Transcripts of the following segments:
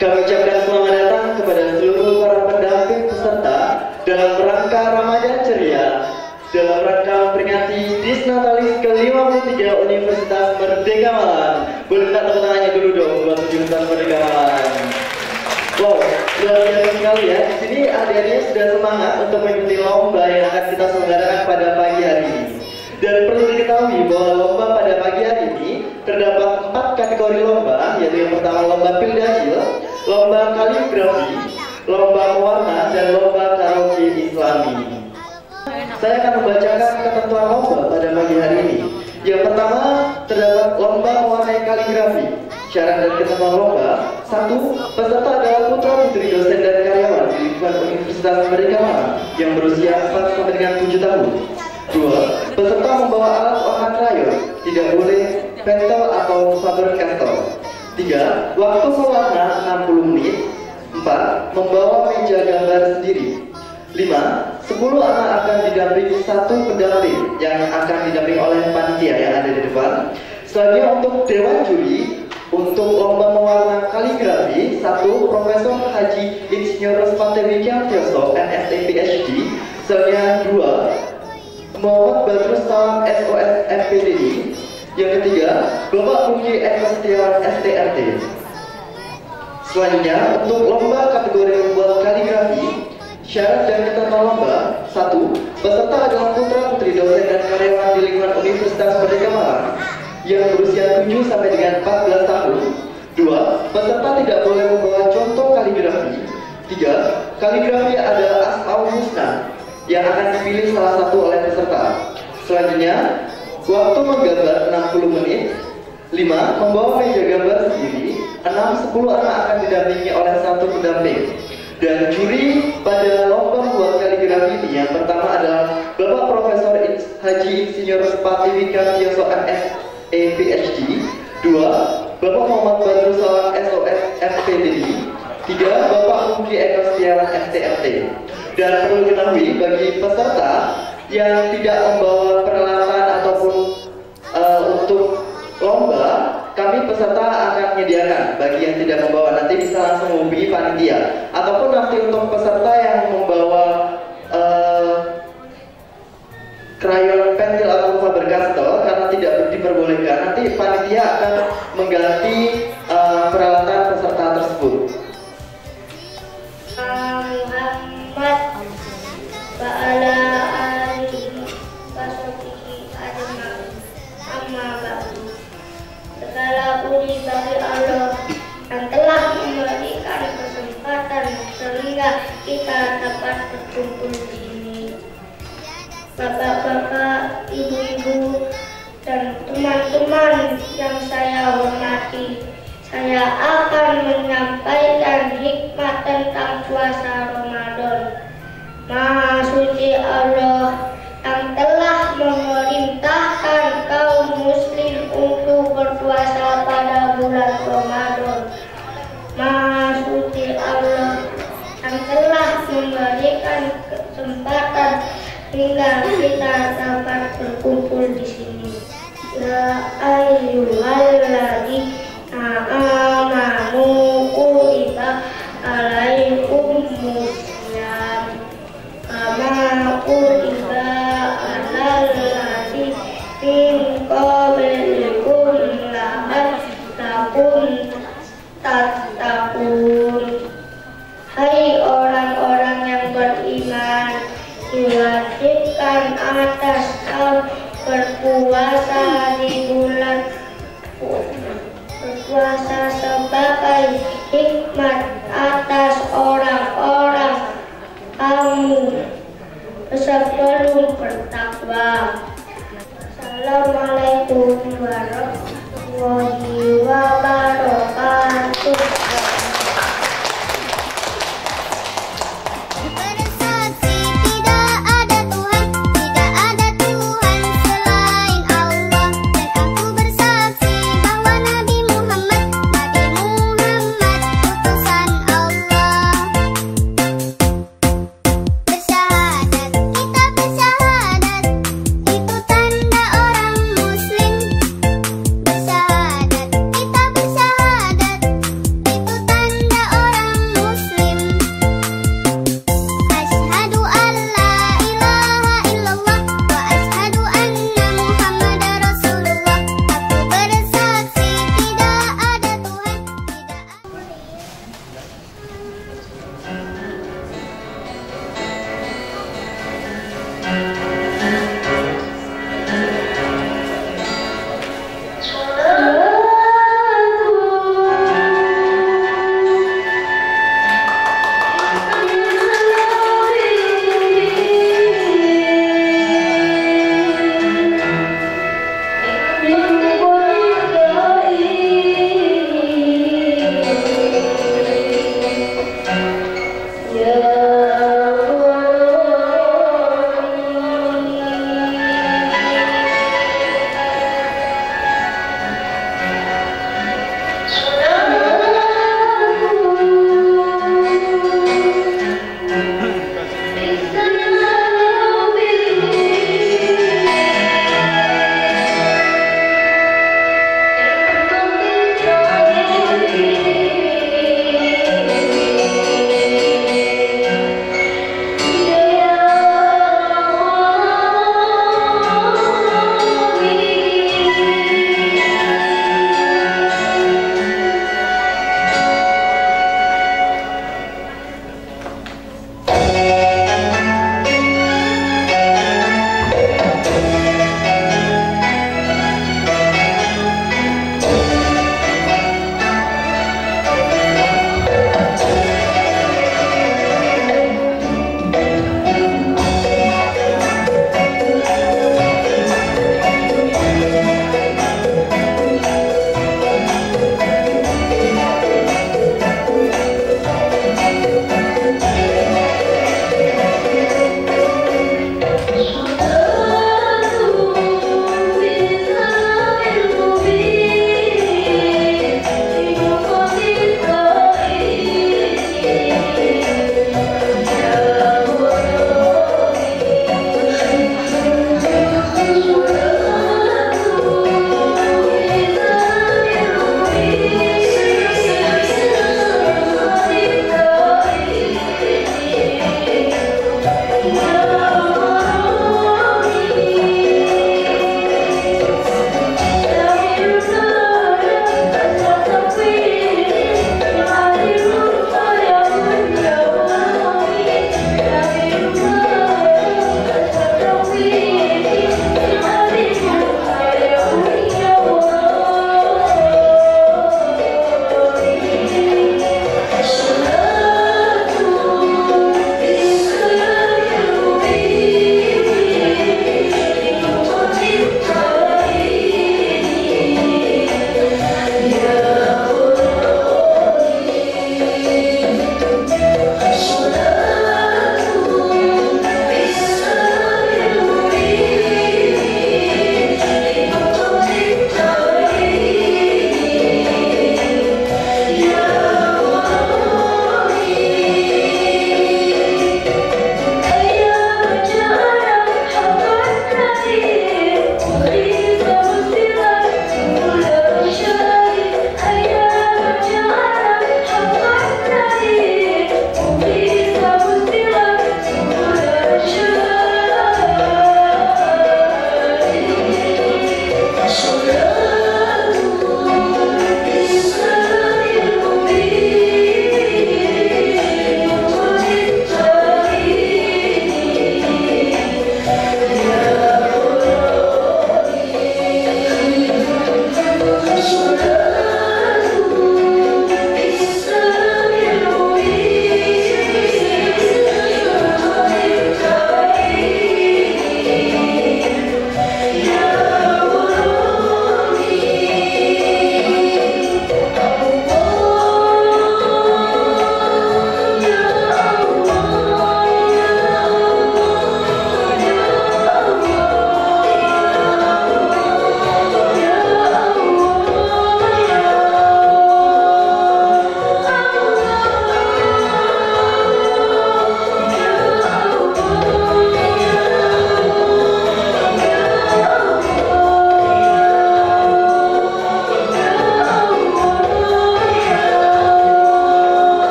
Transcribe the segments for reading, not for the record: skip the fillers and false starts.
Kami ucapkan selamat datang kepada seluruh para pendamping peserta dalam rangka Ramadan Ceria, dalam rangka memperingati Disnatalis ke-53 Universitas Merdeka Malang. Boleh minta tepuk tangannya dulu dong buat Universitas Merdeka Malang. Wow, luar biasa sekali ya. Di sini adik-adiknya sudah semangat untuk mengikuti lomba yang akan kita selenggarakan pada pagi hari ini. Dan perlu diketahui bahwa lomba pada pagi hari ini terdapat 4 kategori lomba, yaitu yang pertama lomba Pildajil, lomba kaligrafi, lomba mewarna, dan lomba karaoke Islami. Saya akan membacakan ketentuan lomba pada pagi hari ini. Yang pertama terdapat lomba mewarnai kaligrafi. Syarat dan ketentuan lomba: 1. Peserta adalah putra putri dosen dan karyawan di lingkungan Universitas Merdeka Malang yang berusia 4 sampai dengan 7 tahun. 2. Peserta membawa alat warna krayon, tidak boleh pentel atau Faber-Castell. 3. Waktu mewarna 60 menit. 4. Membawa meja gambar sendiri. 5. 10 anak akan didampingi 1 pendamping yang akan didampingi oleh panitia yang ada di depan. Selanjutnya untuk dewan juri, untuk lomba mewarna kaligrafi, 1. Profesor Haji Insinyur Ruspantewi Kyantioso, MSc PhD. Selanjutnya 2. Muhammad Badrus Salam SOS MPDI. Yang ketiga, Bapak Budi Eko Setiawan STRT. Selanjutnya untuk lomba kategori membuat kaligrafi, syarat dan ketentuan lomba: 1. Peserta adalah putra putri dosen dan karyawan di lingkungan Universitas Merdeka Malang yang berusia 7 sampai dengan 14 tahun. 2. Peserta tidak boleh membawa contoh kaligrafi. 3. Kaligrafi adalah Asmaul Husna yang akan dipilih salah satu oleh peserta. Selanjutnya, waktu menggambar 60 menit. 5. Membawa meja gambar sendiri. 6. 10 anak akan didampingi oleh 1 pendamping. Dan juri pada lomba membuat kaligrafi ini yang pertama adalah Bapak Profesor Haji Insinyur Ruspantewi Kyantioso MSc PhD. 2. Bapak Muhammad Badrus Salam SOS FPDI. 3. Bapak Budi Eko Setiawan STRT. Dan perlu diketahui bagi peserta yang tidak membawa peralatan ataupun untuk lomba, kami peserta akan menyediakan. Bagi yang tidak membawa, nanti bisa langsung menghubungi panitia. Ataupun nanti untuk peserta yang membawa krayon, pensil atau Faber-Castell karena tidak diperbolehkan, nanti panitia akan mengganti peralatan peserta tersebut. Ba'ala alihi washabihi ajma'in. Amma ba'du. Segala puji bagi Allah yang telah memberikan kesempatan sehingga kita dapat berkumpul di sini. Bapak-bapak, ibu-ibu, dan teman-teman yang saya hormati, saya akan menyampaikan hikmah tentang puasa Ramadan. Maha suci Allah yang telah memerintahkan kaum muslim untuk berpuasa pada bulan Ramadan. Maha suci Allah yang telah memberikan kesempatan hingga kita dapat berkumpul di sini. Ya ayyuhalladzina amanu kutiba alaikumus kama kutiba alal ladzina min qablikum la'allakum tattaqun. Hai orang-orang yang beriman, diwajibkan atas kaum berpuasa di bulan berpuasa sebagai hikmat atas orang-orang kamu sebelum bertakwa. Assalamualaikum warahmatullahi wabarakatuh.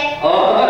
Oh,